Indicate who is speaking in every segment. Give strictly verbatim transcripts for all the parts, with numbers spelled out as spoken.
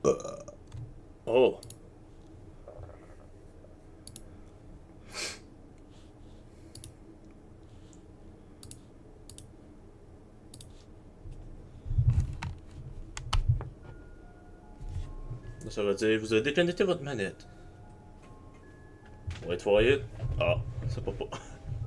Speaker 1: Oh. Ça veut dire, vous avez déconnecté votre manette. On va être foyer. Ah, c'est pas pas.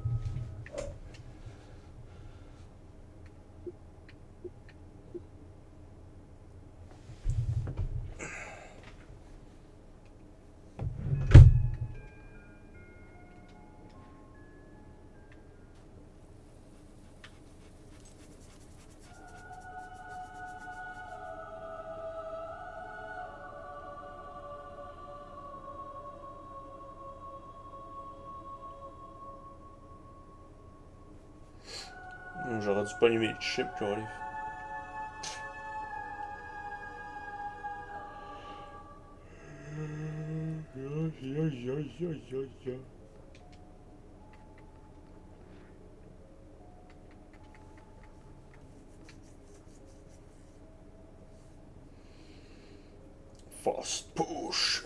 Speaker 1: J'aurais dû pas allumer le chip, Carlis. Fast push.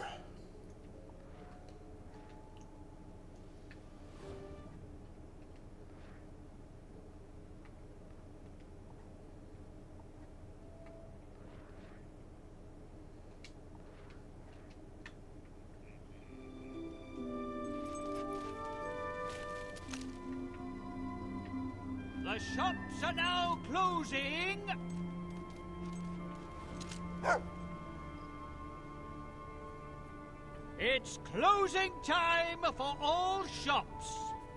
Speaker 2: The shops are now closing. It's closing time for all shops.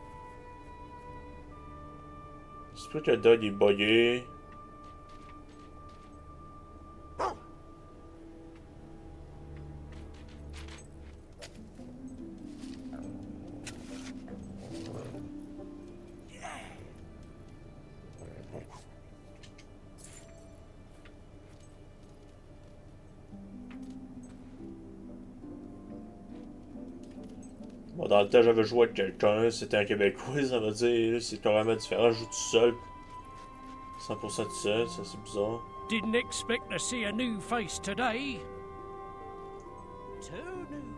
Speaker 1: C'est pas que le dog est buggé. Bon, dans le temps, j'avais joué avec quelqu'un, c'était un Québécois, ça veut dire, c'est carrément différent, je joue tout seul. cent pour cent tout seul, ça c'est bizarre.
Speaker 2: Didn't expect to see a new face today. Two new faces.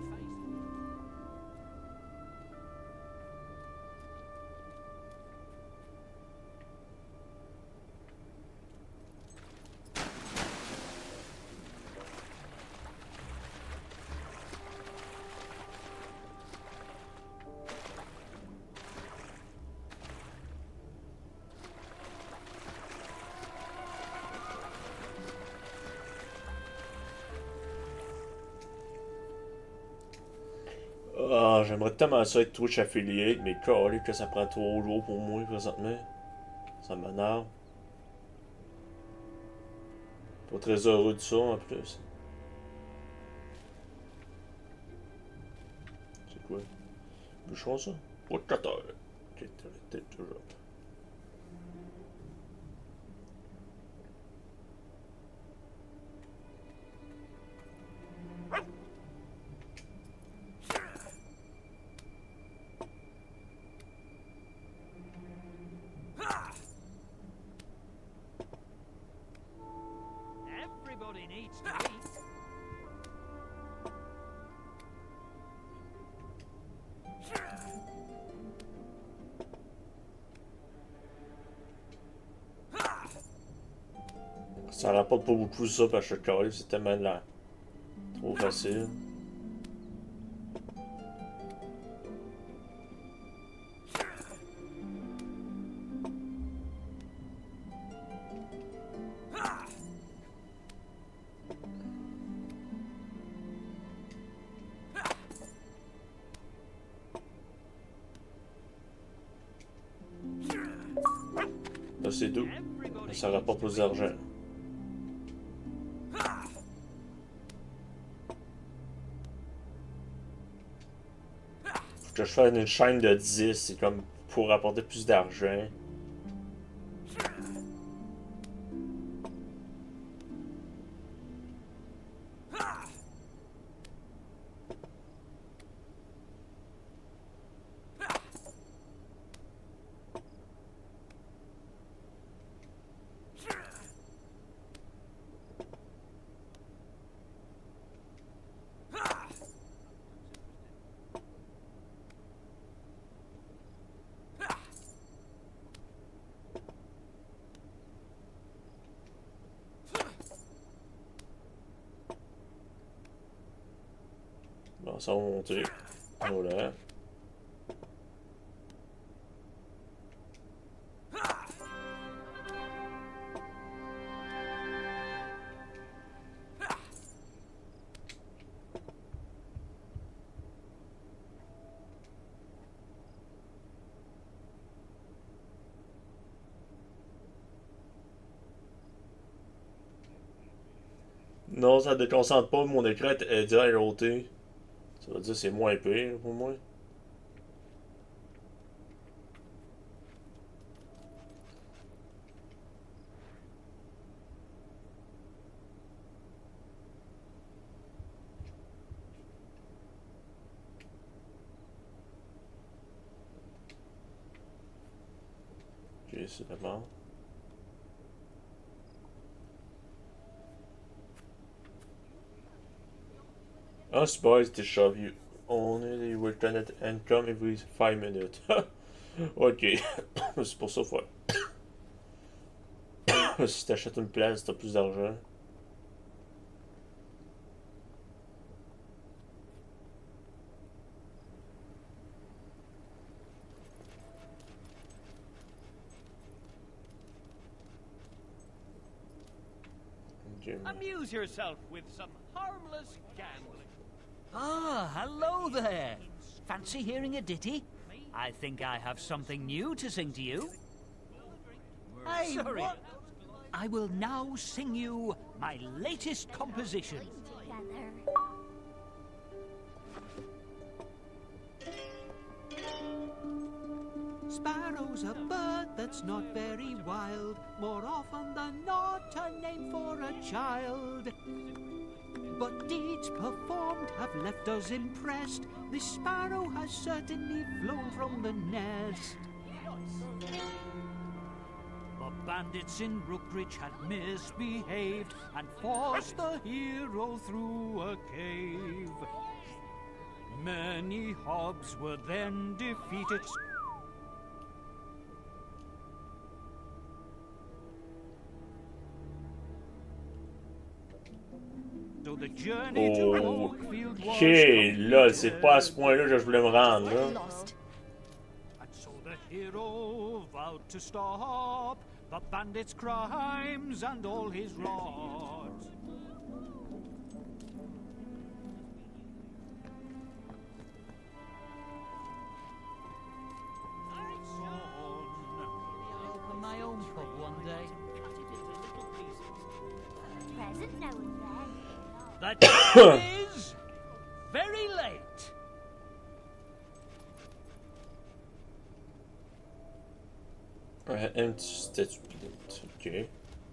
Speaker 1: Ah, j'aimerais tellement ça être Twitch affiliate, mais calé que ça prend trop lourd pour moi présentement. Ça m'énerve. Pas très heureux de ça en plus. C'est quoi? Bouchon ça? Potateur. Ok, t'es toujours.
Speaker 2: Everybody needs to eat.
Speaker 1: Ça rapporte pas beaucoup ça parce que calé, c'est tellement de la... trop facile. Là c'est doux, mais ça rapporte plus d'argent. Faut que je fasse une chaîne de dix, c'est comme pour rapporter plus d'argent. Bon, ça va monter. Voilà. Non, ça déconcentre pas. Mon écran est direct roté. Ça veut dire que c'est moins pire pour moi. Ok, c'est d'abord. Us boys to shove you. Only will planet income every five minutes. Ok. C'est pour ça faut. Si t'achètes une place, t'as plus d'argent. Okay.
Speaker 2: Amuse yourself with some harmless gambling.
Speaker 3: Ah, hello there. Fancy hearing a ditty? I think I have something new to sing to you.
Speaker 2: Hey,
Speaker 3: Sorry.
Speaker 2: what?
Speaker 3: I will now sing you my latest composition. Sparrow's a bird that's not very wild, more often than not a name for a child. But deeds performed have left us impressed. This sparrow has certainly flown from the nest. The bandits in Brookridge had misbehaved and forced the hero through a cave. Many hobs were then defeated. So the journey to
Speaker 1: Oh,
Speaker 3: Oakfield was
Speaker 1: ok, là, c'est pas à ce point-là que je voulais me rendre, là.
Speaker 3: And so the hero vowed to stop the bandit's crimes and all his wrongs. I'll open my own pub one day.
Speaker 4: Present now and then.
Speaker 3: The time is very late.
Speaker 1: Ouais, un petit statut pilote, ok.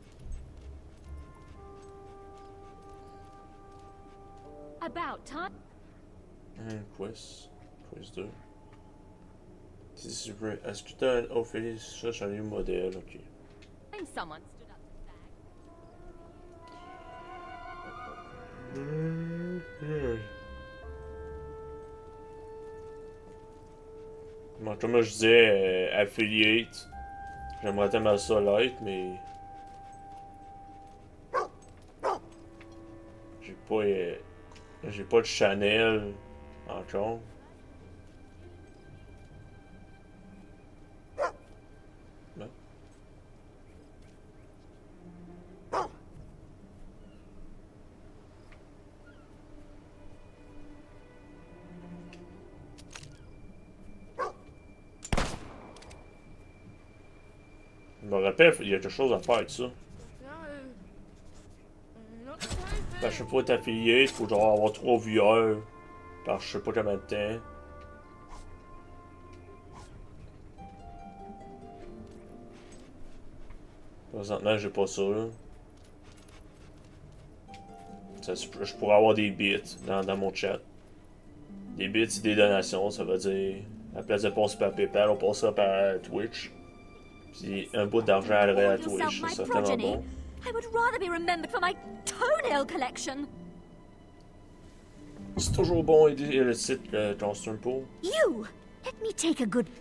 Speaker 4: About time.
Speaker 1: Un quiz. Quiz deux. Si tu veux, est-ce que t'as un Ophélie cherche un nouveau modèle, ok.
Speaker 4: And someone stood up to stag.
Speaker 1: Bon, comme je disais, euh, affiliate. J'aimerais tellement ça l'être, mais. J'ai pas. Euh... J'ai pas de Chanel encore. Non. Je me rappelle, il y a quelque chose à faire avec ça. Ben, je sais pas, être affilié, il faut genre avoir trois viewers par je sais pas combien de temps. Présentement, j'ai pas ça, là. Ça, je pourrais avoir des bits dans, dans mon chat. Des bits, c'est des donations, ça veut dire, à la place de passer par PayPal, on passera par Twitch. Puis un bout d'argent aller à Twitch, ça serait tellement bon.
Speaker 4: I would rather be remembered for my toenail collection.
Speaker 1: C'est toujours bon aider le site euh, Constant Pool.
Speaker 4: You! Let me take a good...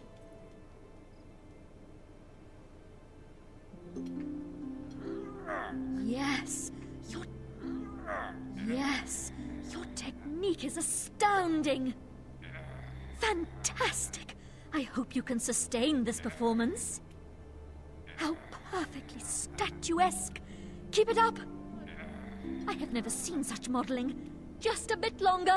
Speaker 4: Yes. Your... Yes. Your technique technique is astounding. Fantastic. I hope you can sustain this performance. How perfectly statuesque. Keep it up. I have never seen such modeling. Just a bit longer.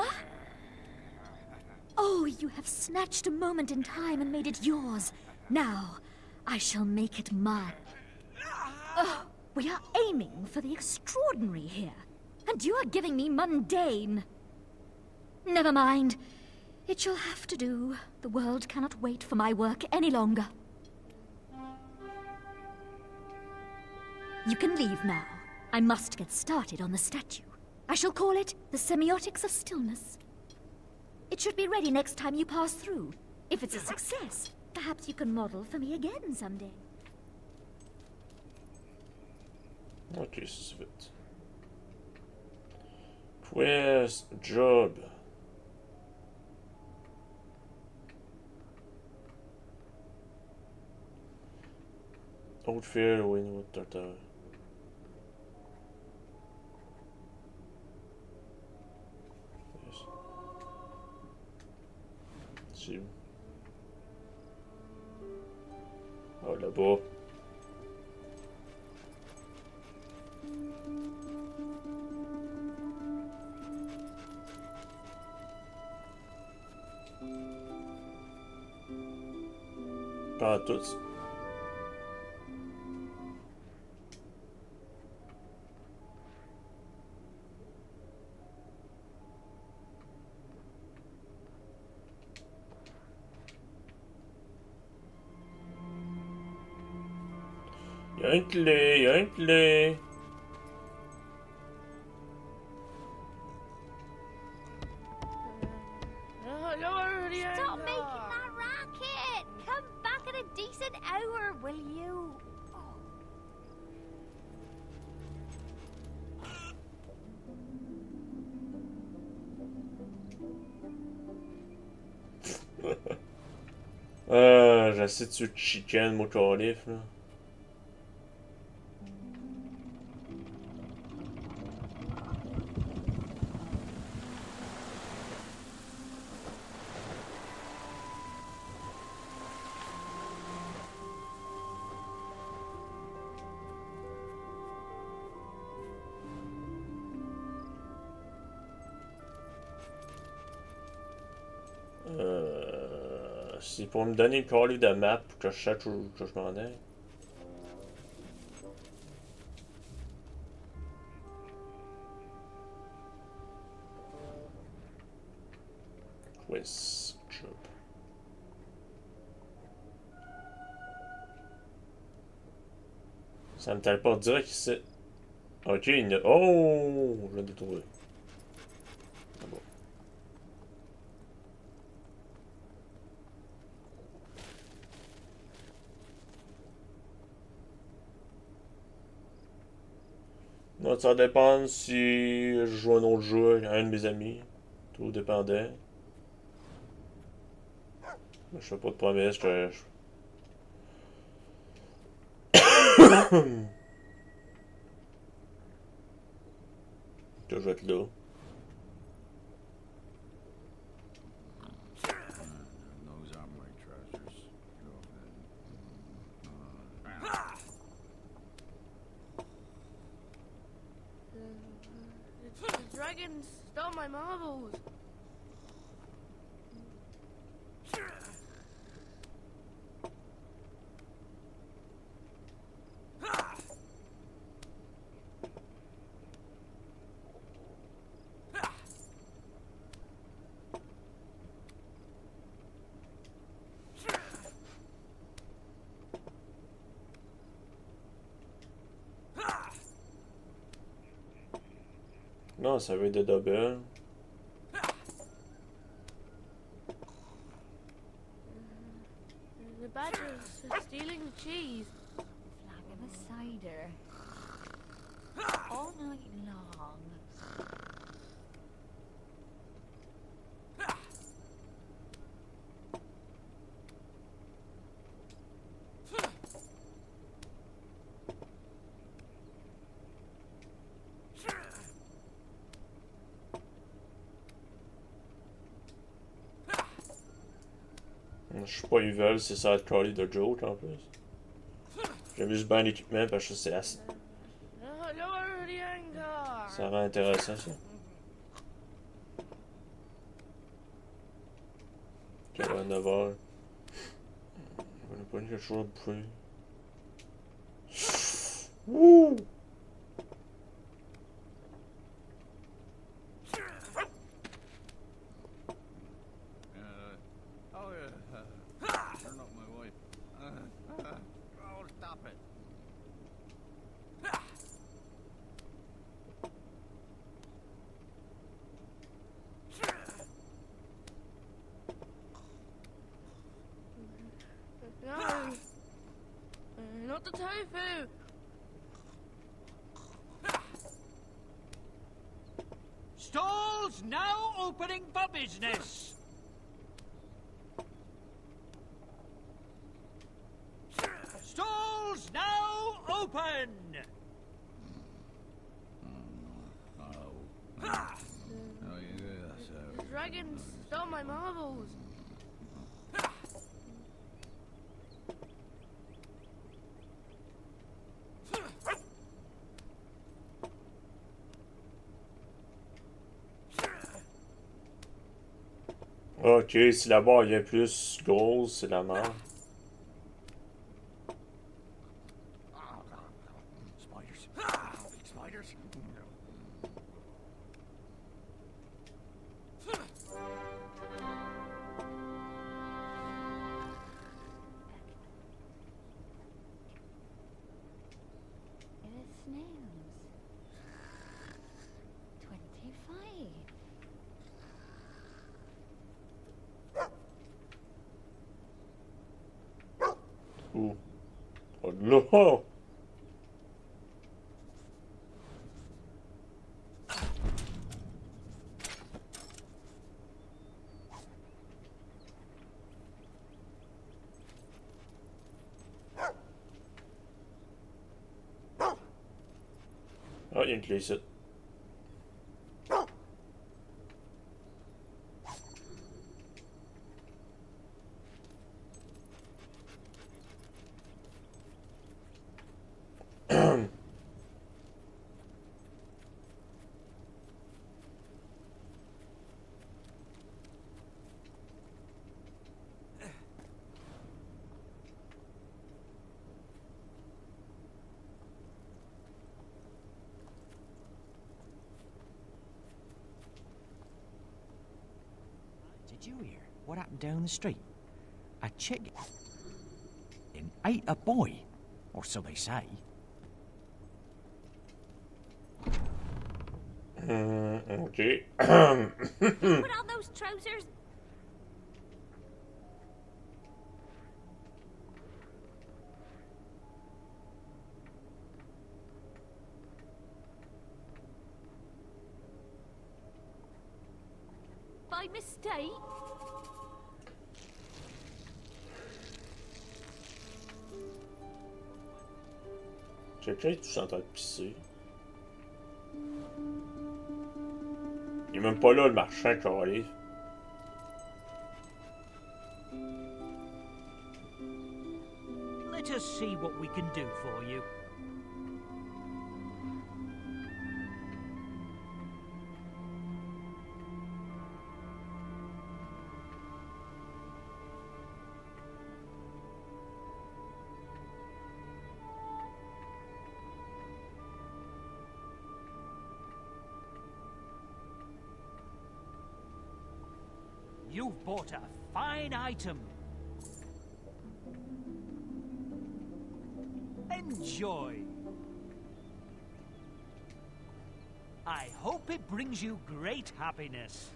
Speaker 4: Oh, you have snatched a moment in time and made it yours. Now, I shall make it mine. Oh, we are aiming for the extraordinary here. And you are giving me mundane. Never mind. It shall have to do. The world cannot wait for my work any longer. You can leave now. I must get started on the statue. I shall call it the Semiotics of Stillness. It should be ready next time you pass through. If it's a success, perhaps you can model for me again someday.
Speaker 1: Ok, c'est vite. Quest, job. Oldfield, Winwood, Tartar. Yes. C'est où? Oh, là-bas. Pas tous. Il y a une clé, il y a une clé.
Speaker 5: Stop making that racket! Come back at a decent hour, will you?
Speaker 1: Euh, j'essaie de tuer chicken, mon calife, là. Euh, c'est pour me donner le calife de map pour que je sache où que je m'en ai. Quest job. Ça me téléporte direct ici. Ok, il y a... Oh! Je viens de le trouver. Ah bon. Non, ça dépend si je joue un autre jeu avec un de mes amis. Tout dépendait. Je fais pas de promesses, je... que je vais être là.
Speaker 5: The dragon stole my marbles.
Speaker 1: Non, ça veut être de double.
Speaker 5: The badgers are stealing the cheese.
Speaker 6: Flag of a cider. All night long.
Speaker 1: Je suis pas evil, c'est ça, Crowley de joke en plus. J'aime juste bien l'équipement parce que c'est assez. Ça rend intéressant ça. Ok, à neuf heures. On a pas quelque chose à bouffer. Wouh!
Speaker 5: Not the tofu!
Speaker 2: Stalls now opening for business. Stalls now open.
Speaker 5: The dragon stole my marbles.
Speaker 1: Ok, si la barre est plus grosse, c'est la merde.
Speaker 2: Spiders. Big spiders.
Speaker 6: It is snails. Twenty-five.
Speaker 1: Ouh. Oh non! Ah, il y a une clé ici.
Speaker 3: Did you hear what happened down the street? A chicken ate a boy, or so they say.
Speaker 1: Mm, ok.
Speaker 5: Put on those trousers. By mistake?
Speaker 1: Quelqu'un est tout en train de pisser. Il est même pas là le marchand qui arrive.
Speaker 2: Let us see what we can do for you. You've bought a fine item. Enjoy. I hope it brings you great happiness.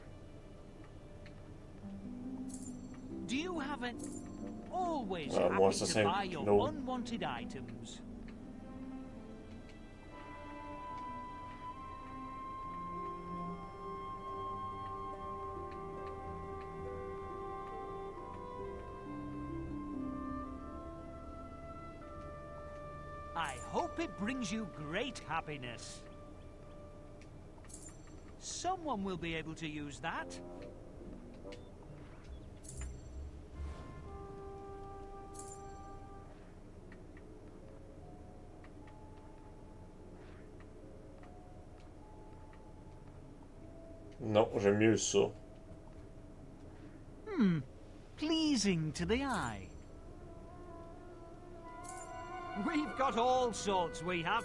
Speaker 2: Do you have an always
Speaker 1: Well,
Speaker 2: happy
Speaker 1: what's the
Speaker 2: to
Speaker 1: same-
Speaker 2: buy your
Speaker 1: no.
Speaker 2: unwanted items? I hope it brings you great happiness. Someone will be able to use that.
Speaker 1: Non, j'aime mieux ça.
Speaker 3: Hmm. Pleasing to the eye. We've got all sorts, we have.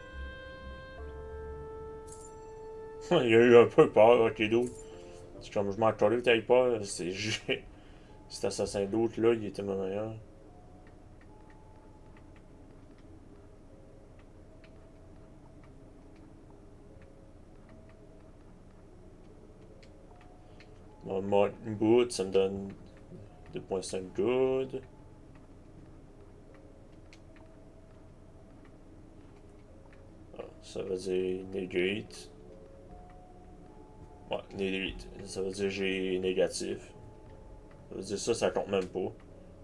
Speaker 1: Il a eu un peu peur, ok, d'autres. C'est comme je m'en collais, t'as eu peur. C'est cet assassin d'autre là, il était mon meilleur. Mon Martin Boot, ça me donne deux virgule cinq good. Ah, ça veut dire negate. Ouais, negate. Ça veut dire j'ai négatif. Ça veut dire ça, ça compte même pas.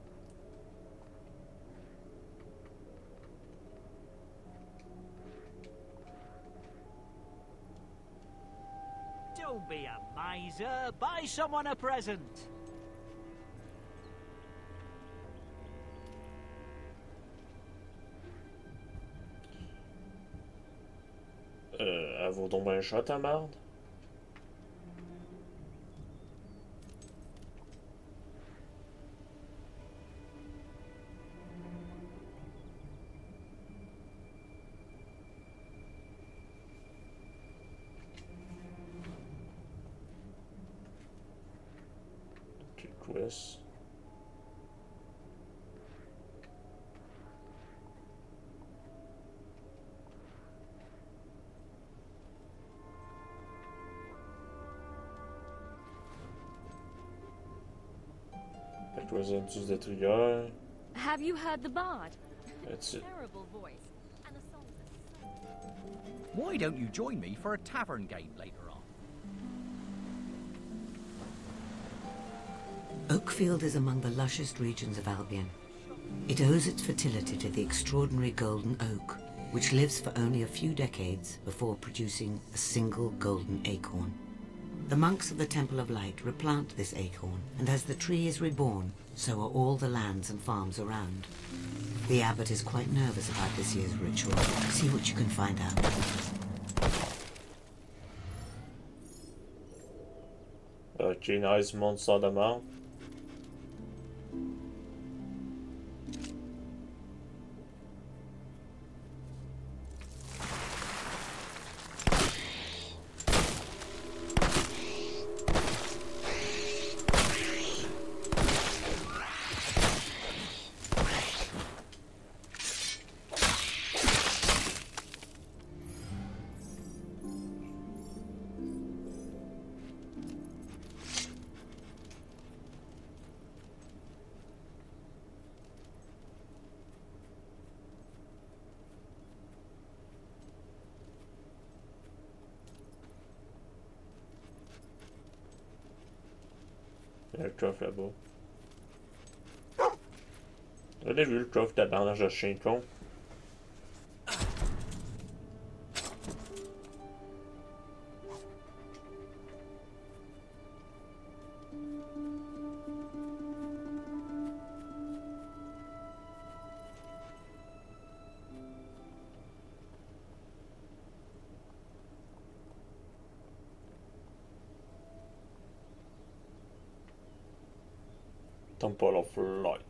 Speaker 3: Don't be a miser. Buy someone a present.
Speaker 1: Euh, elle vaut donc un shot à merde. Quest. Acquisition uses the trigger.
Speaker 4: Have you heard the bard?
Speaker 1: That's it.
Speaker 4: Terrible voice. And the songs are so...
Speaker 2: Why don't you join me for a tavern game later on?
Speaker 7: Oakfield is among the lushest regions of Albion. It owes its fertility to the extraordinary golden oak, which lives for only a few decades before producing a single golden acorn. The monks of the Temple of Light replant this acorn, and as the tree is reborn, so are all the lands and farms around. The abbot is quite nervous about this year's ritual. See what you can find out.
Speaker 1: Ok, nice, monster de mort. Il y a le coffre là-bas. Vous avez vu le coffre de bandage de chien con? Temple of Light.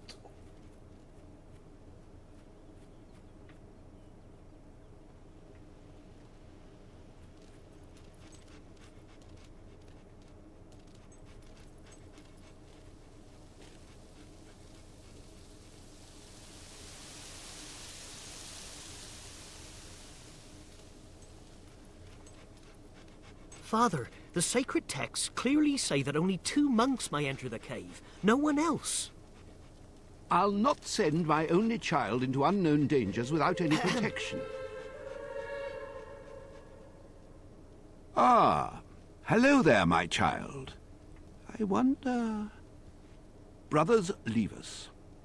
Speaker 8: Father, the sacred texts clearly say that only two monks may enter the cave, no one else.
Speaker 9: I'll not send my only child into unknown dangers without any protection. Ah, hello there, my child. I wonder... Brothers, leave us.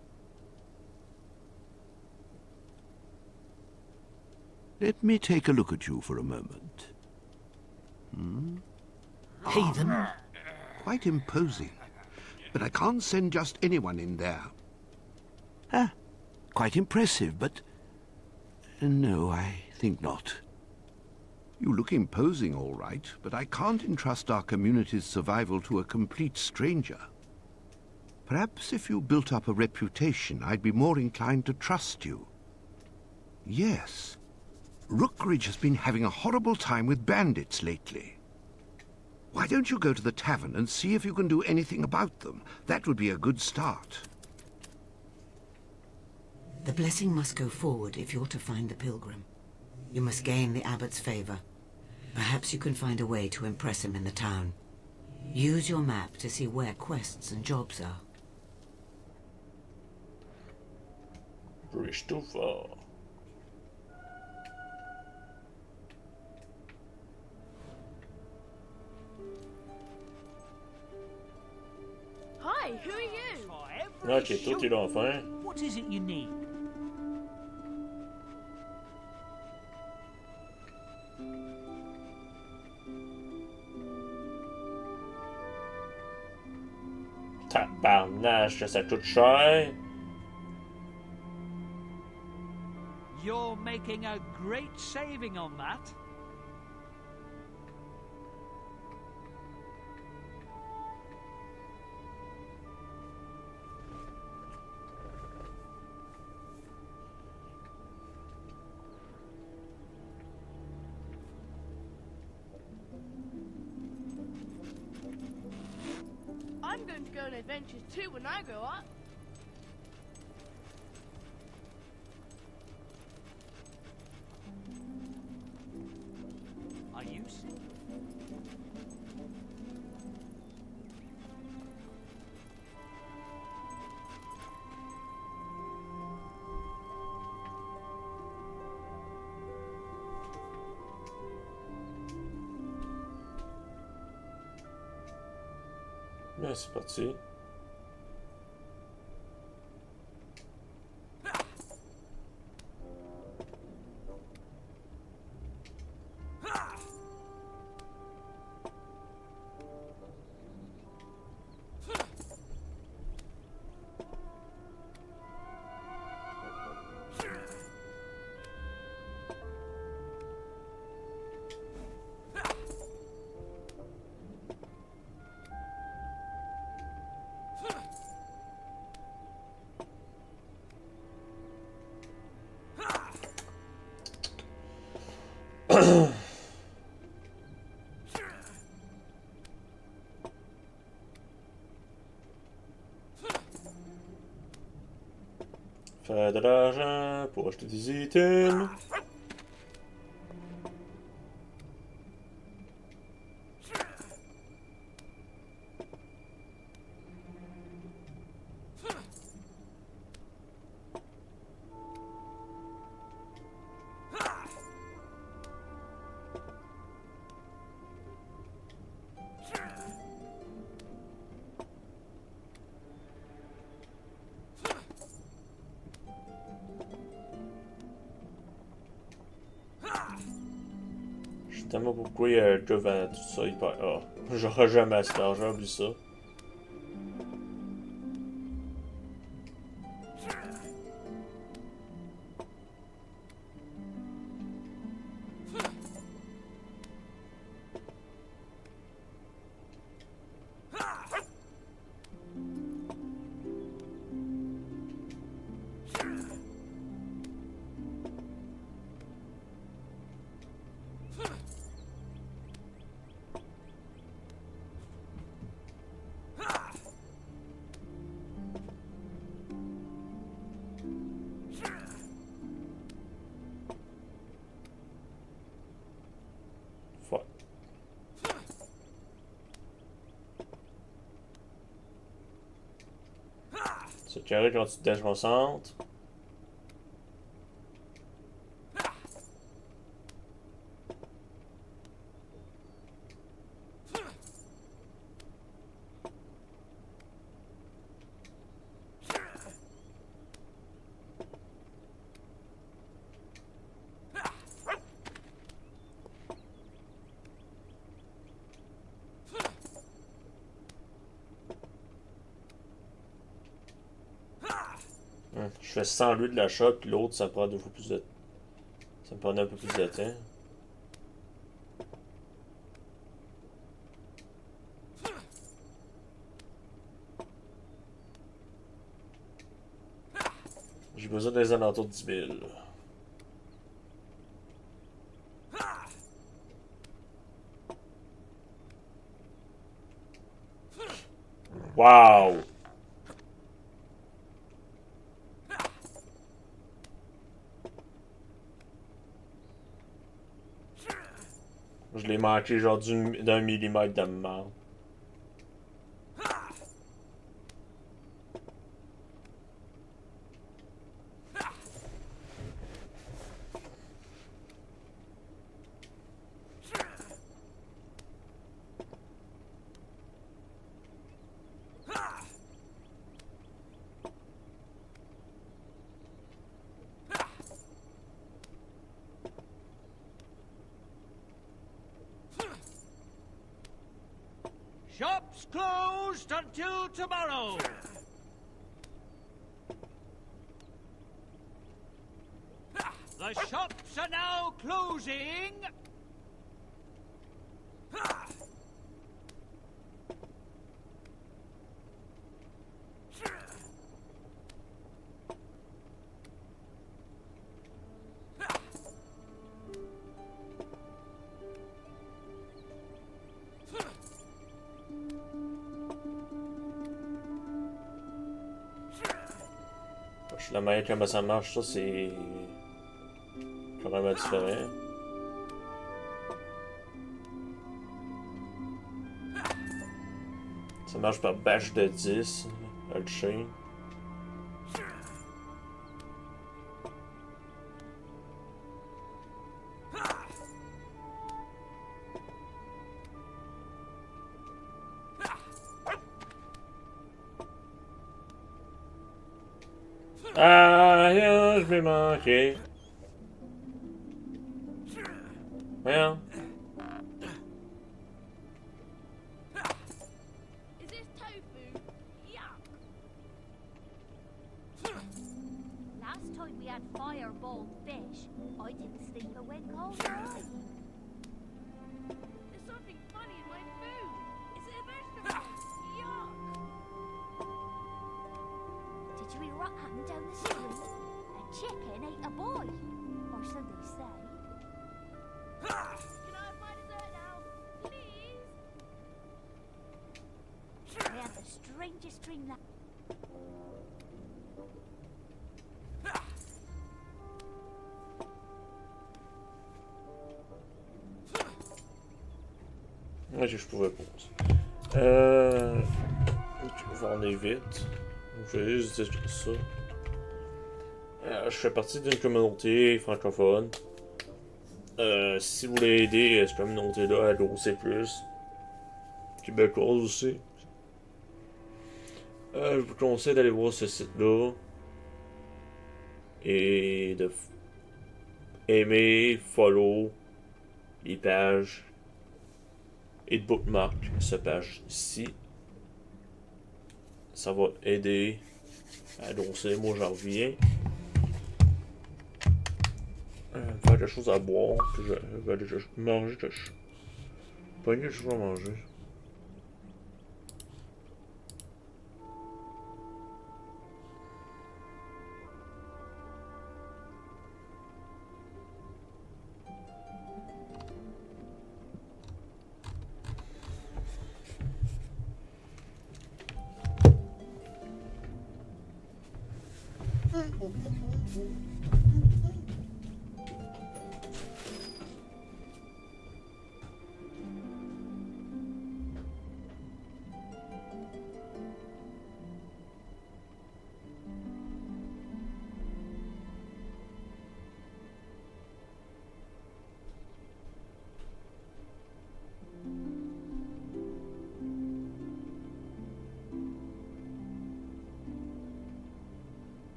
Speaker 9: Let me take a look at you for a moment. Hmm?
Speaker 8: Heathen?
Speaker 9: Quite imposing. But I can't send just anyone in there. Ah, quite impressive, but... No, I think not. You look imposing, all right, but I can't entrust our community's survival to a complete stranger. Perhaps if you built up a reputation, I'd be more inclined to trust you. Yes. Rookridge has been having a horrible time with bandits lately. Why don't you go to the tavern and see if you can do anything about them? That would be a good start.
Speaker 7: The blessing must go forward if you're to find the pilgrim. You must gain the abbot's favor. Perhaps you can find a way to impress him in the town. Use your map to see where quests and jobs are.
Speaker 1: Bridge too far.
Speaker 10: Hi, who are you?
Speaker 1: Ok, toi t'es là enfin.
Speaker 3: What is it you need?
Speaker 1: Tabarnache, que ça coûte cher.
Speaker 3: You're making a great saving on that.
Speaker 10: I'm going to go on adventures too when I grow up.
Speaker 3: Are you sick?
Speaker 1: Là, c'est parti. Faire de l'argent pour acheter des items. Je sais tellement pourquoi il y a un jeu vend tout ça hyper. Ah, j'aurai jamais assez d'argent, oublie ça. Fuck. Ce carré quand tu te déconcentres. Je fais cent lui de l'achat, puis l'autre, ça me prend deux fois plus de... Ça me prend un peu plus de temps. J'ai besoin des alentours de dix mille. Wow! Je l'ai manqué genre d'un millimètre de mort.
Speaker 2: Shops closed until tomorrow. The shops are now closing.
Speaker 1: La manière comment ça marche, ça c'est carrément différent. Ça marche par batch de dix, le chain. Ah, je vais manquer. Voyons.
Speaker 10: Is this tofu? Yuck.
Speaker 5: Last time we had fireball fish, I didn't sleep a wink all night.
Speaker 10: There's something funny in my food. Is it a vegetable? Yuck.
Speaker 5: Did you hear what happened down the street? A chicken ate a boy, or so they say.
Speaker 10: Can I have my dessert now? Please?
Speaker 5: I had the strangest dream last.
Speaker 1: Ouais, je pouvais pas. Euh. On va en aller vite. Je vais juste dire ça. Euh, je fais partie d'une communauté francophone. Euh, si vous voulez aider cette communauté-là à grossir plus, québécoise aussi, euh, je vous conseille d'aller voir ce site-là et de aimer, follow les pages et de bookmark cette page-ci. Ça va aider à grossir. Moi, j'en reviens. Euh, faire quelque chose à boire, puis je, je vais aller manger quelque chose. Pas une chose à manger.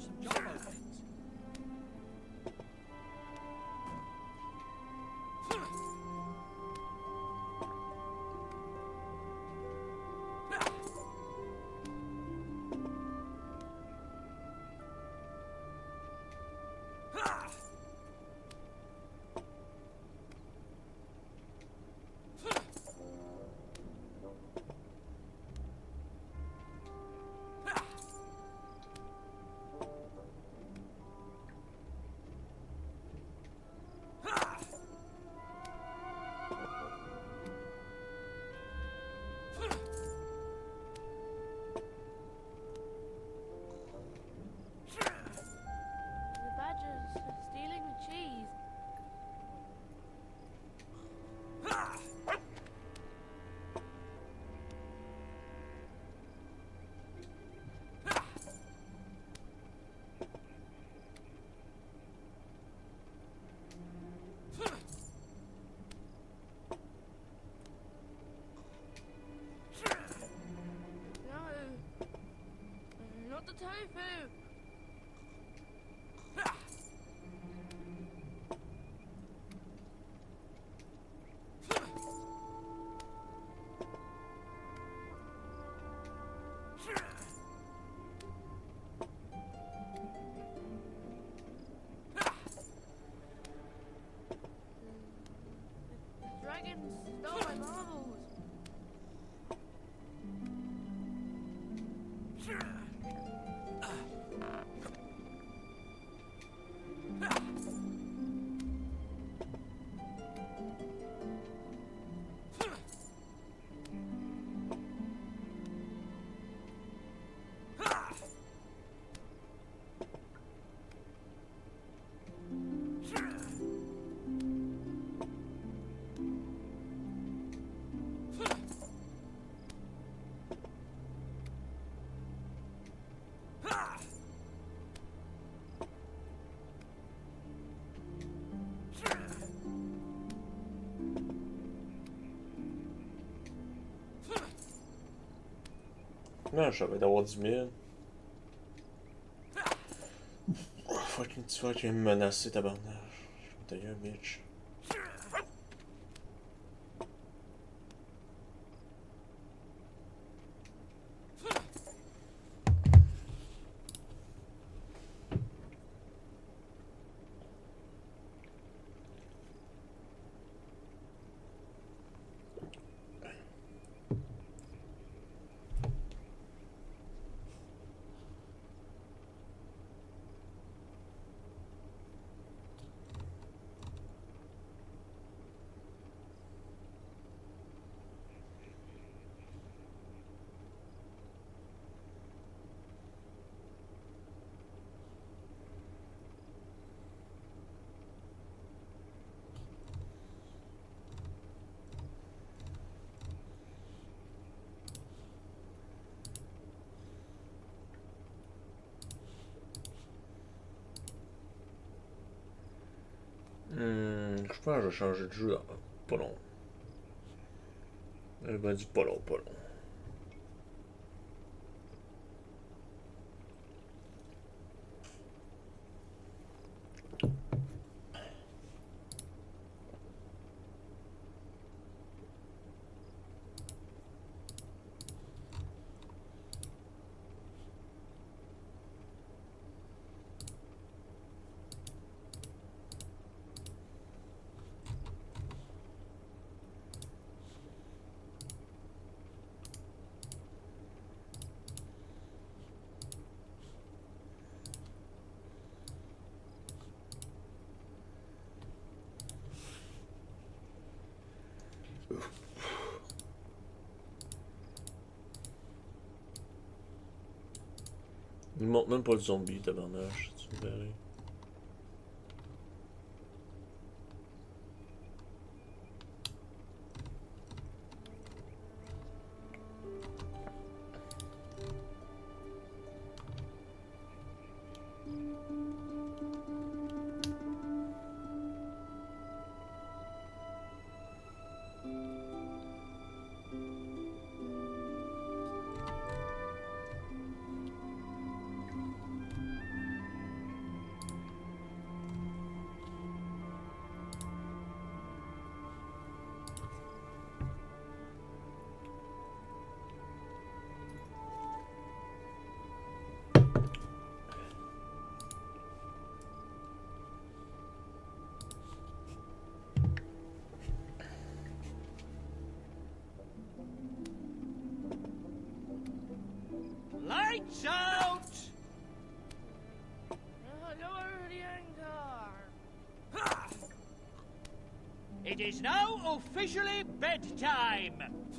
Speaker 2: some job openings.
Speaker 10: Not the tofu! The dragon stole my marbles!
Speaker 1: Non, je savais d'avoir dix mille. Fucking, tu vois qu'il me menacer, tabarnage. T'as eu un bitch. Hmm, je pense que je vais changer de jeu dans pas long. Elle m'a dit pas long, pas long. Il montre même pas le zombie, tabarnage, tu me verrais.
Speaker 3: Lights out!
Speaker 10: Lower the anchor.
Speaker 3: It is now officially bedtime.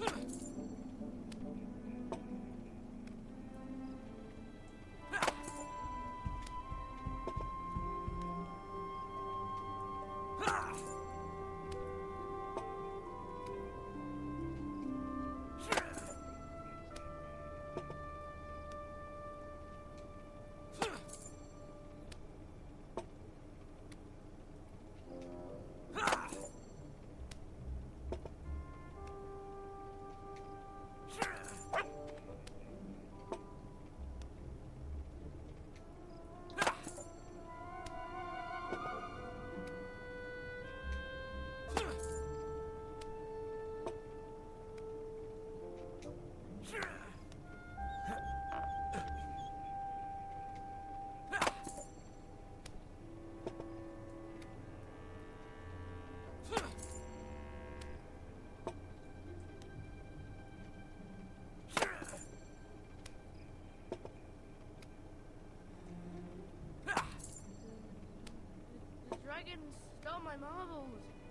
Speaker 10: Dragon stole my marbles.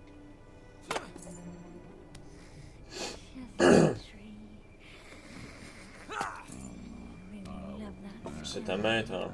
Speaker 1: C'est ta maître, hein.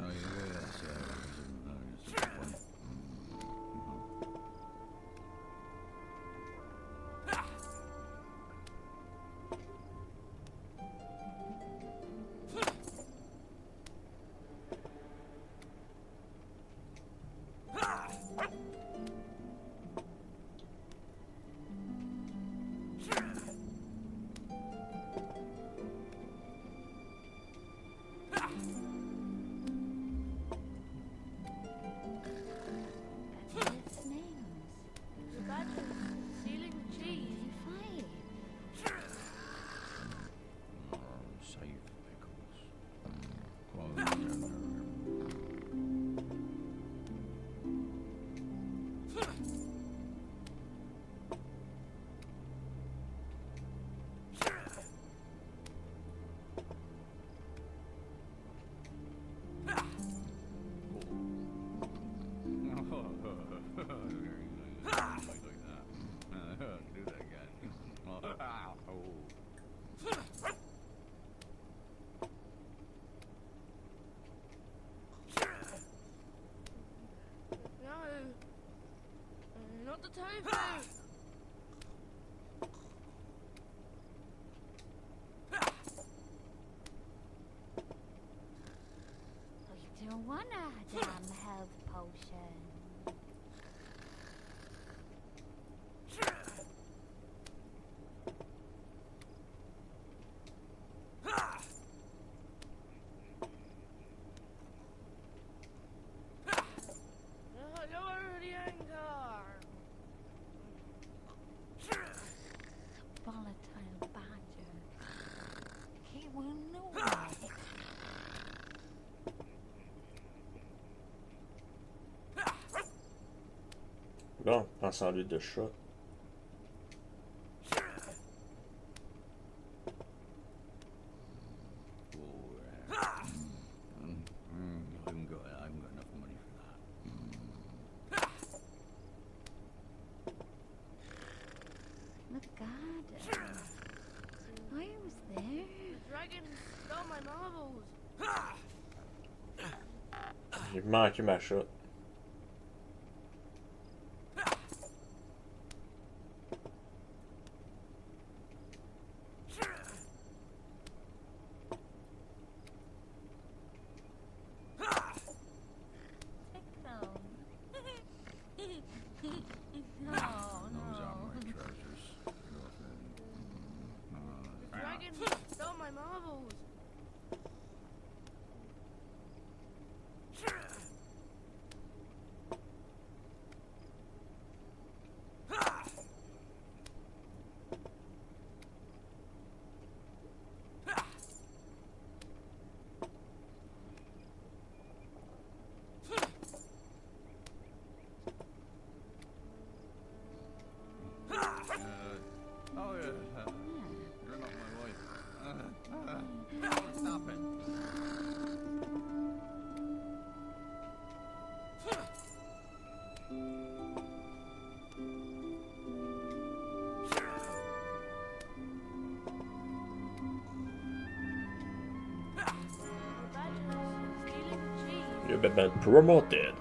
Speaker 10: Not the time.
Speaker 5: I don't want a damn health potion.
Speaker 10: Lower the anchor.
Speaker 5: Volatile badger. He will know it.
Speaker 1: Bon, pense en lui de chat.
Speaker 5: The garden. I was there.
Speaker 10: The dragon stole my marbles.
Speaker 1: J'ai manqué ma shot.
Speaker 10: Stole my marbles.
Speaker 11: Oh yeah, uh, you're not my wife. Uh, uh.
Speaker 1: You've been promoted.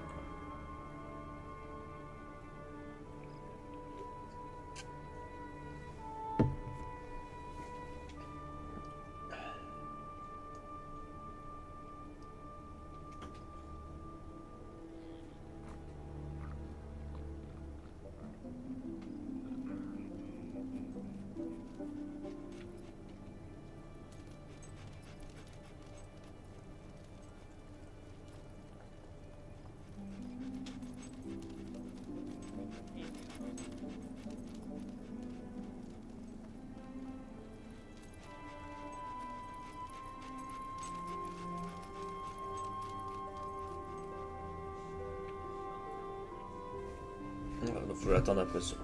Speaker 1: Il faut attendre après ça.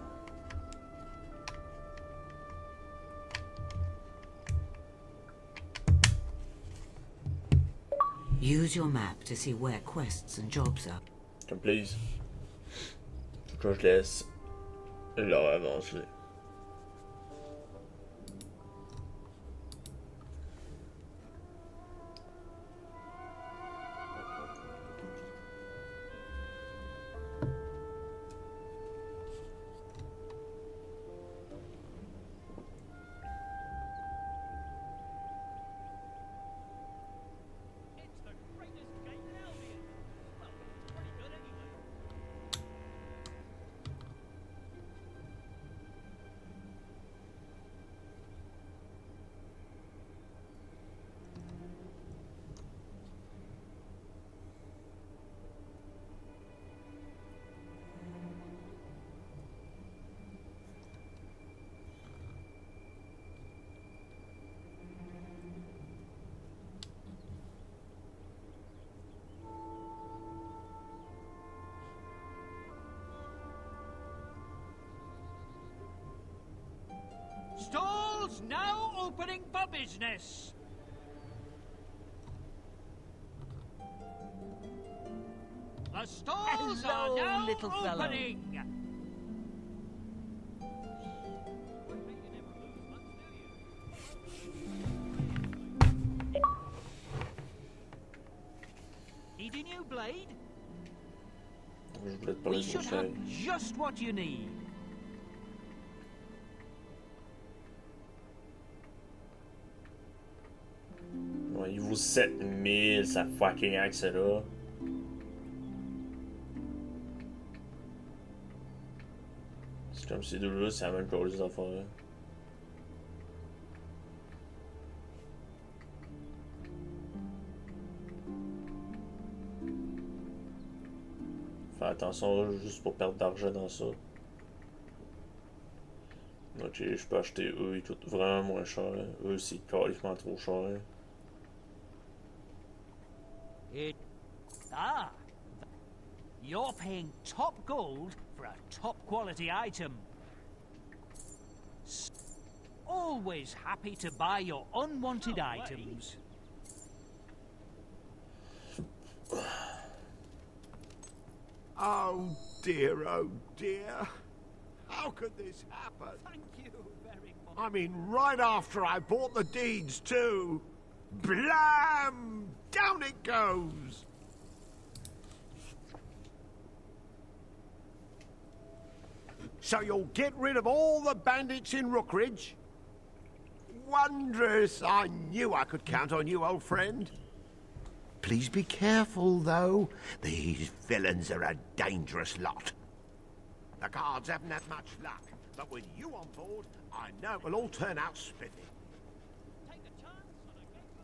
Speaker 7: Use your map to see where quests and jobs are.
Speaker 1: Comme please. Faut que je laisse là avancer.
Speaker 2: Stalls now opening for business. The stalls
Speaker 3: Hello,
Speaker 2: are now
Speaker 3: little fellow.
Speaker 2: opening. Need a new blade?
Speaker 1: Je voulais te parler
Speaker 2: We
Speaker 1: de
Speaker 2: should
Speaker 1: conseil.
Speaker 2: have just what you need.
Speaker 1: Ouais, il vaut sept mille, ça fucking accès là. C'est comme ces deux-là, c'est la même chose des affaires. Fais attention là, juste pour perdre d'argent dans ça. Ok, je peux acheter eux, ils coûtent vraiment moins cher. Eux, c'est carrément trop cher.
Speaker 2: It... Ah! You're paying top gold for a top quality item. S Always happy to buy your unwanted items.
Speaker 9: Oh dear, oh dear. How could this happen?
Speaker 2: Thank you very much.
Speaker 9: I mean, right after I bought the deeds, too. Blam! Down it goes! So you'll get rid of all the bandits in Rookridge? Wondrous! I knew I could count on you, old friend. Please be careful, though. These villains are a dangerous lot. The guards haven't had much luck, but with you on board, I know it will all turn out spiffy.
Speaker 2: Take a chance on a game.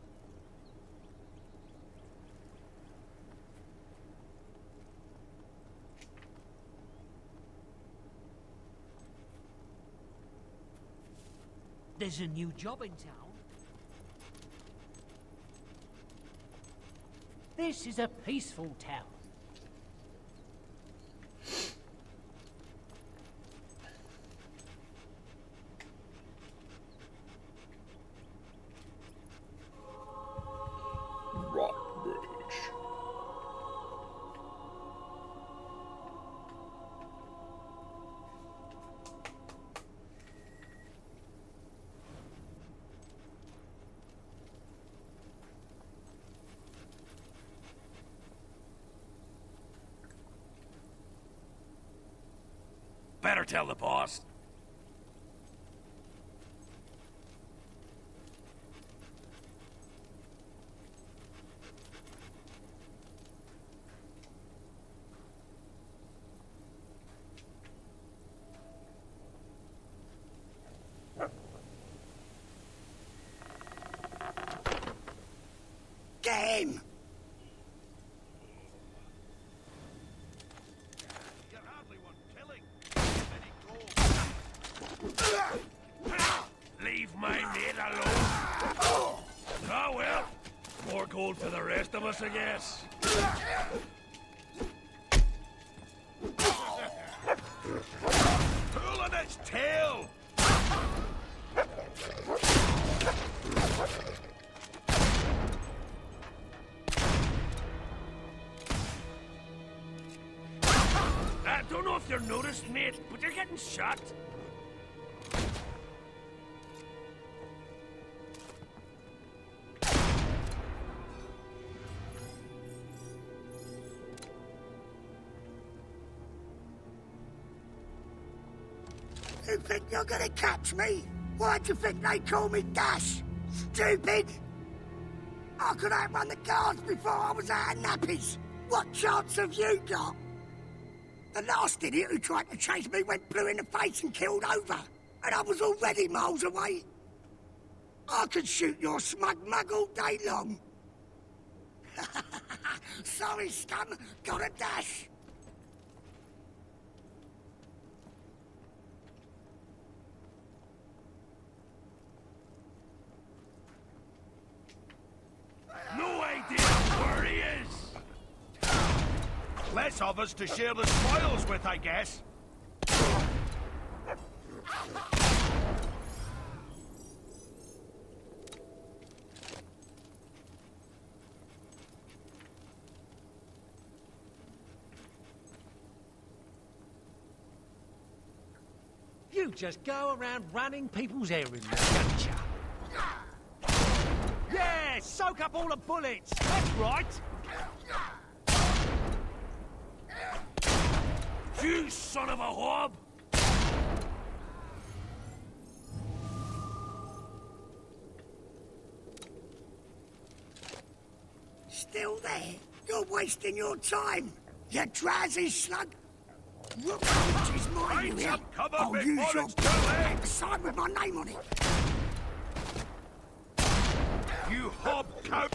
Speaker 2: There's a new job in town. This is a peaceful town.
Speaker 1: Rockbridge.
Speaker 11: tell the boss.
Speaker 12: Get him!
Speaker 11: Leave my mate alone. Ah, well. More gold for the rest of us, I guess. Pulling its tail! I don't know if you're noticed, mate, but you're getting shot.
Speaker 12: You think you're gonna catch me? Why do you think they call me Dash? Stupid! I could outrun the guards before I was out of nappies. What chance have you got? The last idiot who tried to chase me went blue in the face and killed over. And I was already miles away. I could shoot your smug mug all day long. Sorry, scum. Got a dash.
Speaker 11: No idea where he is! Less of us to share the spoils with, I guess.
Speaker 2: You just go around running people's errands, don't you? Yeah, soak up all the bullets. That's right.
Speaker 11: You son of a whob!
Speaker 12: Still there? You're wasting your time. You drowsy slug. Look, which is mine, you hear? I'll use your black sign with my name on it.
Speaker 11: You hobcoat!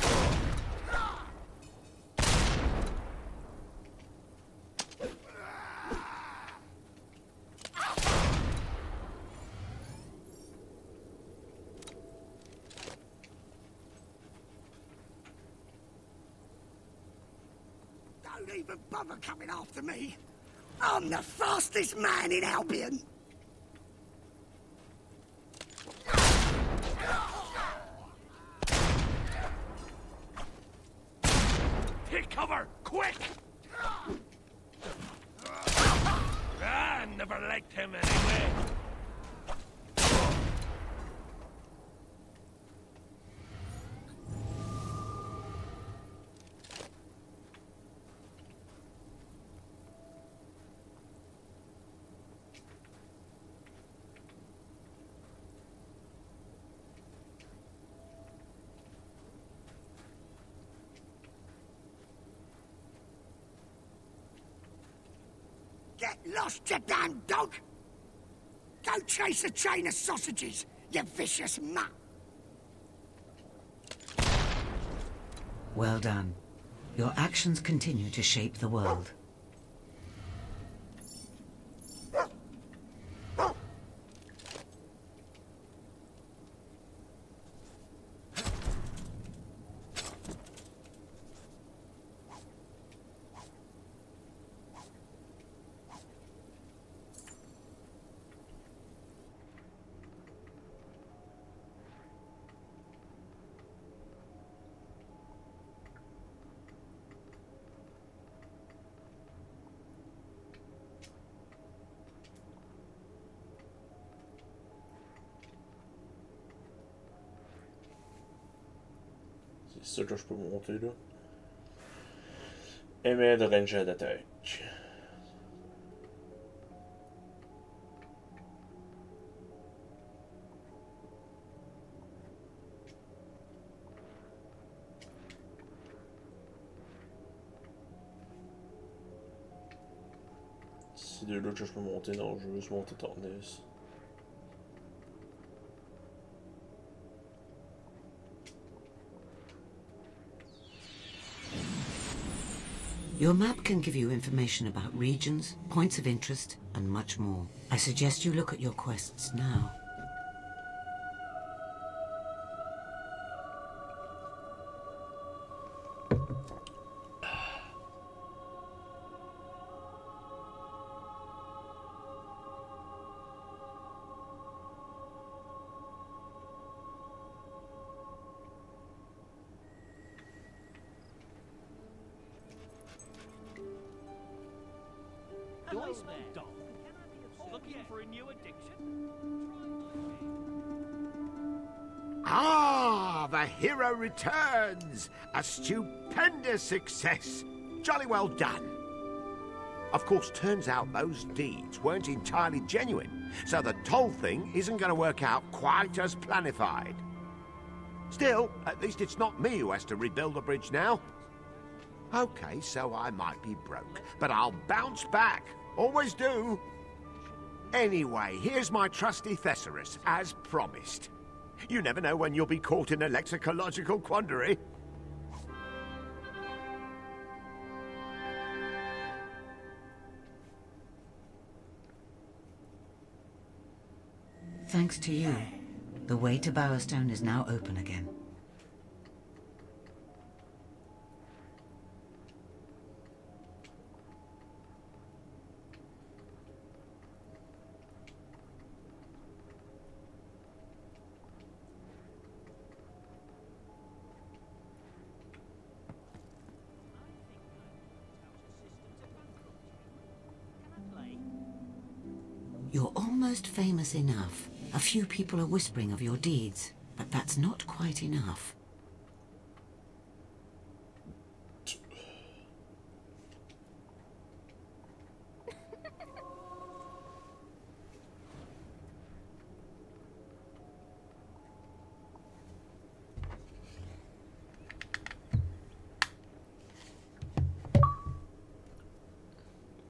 Speaker 12: Don't even bother coming after me. I'm the fastest man in Albion.
Speaker 11: Take cover, quick! Ah, never liked him anyway.
Speaker 12: Get lost, you damn dog! Go chase a chain of sausages, you vicious mutt!
Speaker 7: Well done. Your actions continue to shape the world.
Speaker 1: C'est ça que je peux monter là. Aimer de ranger d'attaque. C'est deux routes que je peux monter. Non, je veux juste monter Tornus.
Speaker 7: Your map can give you information about regions, points of interest, and much more. I suggest you look at your quests now.
Speaker 2: Hello there, dog. Looking for a new addiction?
Speaker 13: Ah, the hero returns! A stupendous success! Jolly well done. Of course, turns out those deeds weren't entirely genuine, so the toll thing isn't going to work out quite as planified. Still, at least it's not me who has to rebuild the bridge now. Okay, so I might be broke, but I'll bounce back. Always do. Anyway, here's my trusty Thesaurus, as promised. You never know when you'll be caught in a lexicological quandary.
Speaker 7: Thanks to you, the way to Bowerstone is now open again. You're almost famous enough. A few people are whispering of your deeds, but that's not quite enough.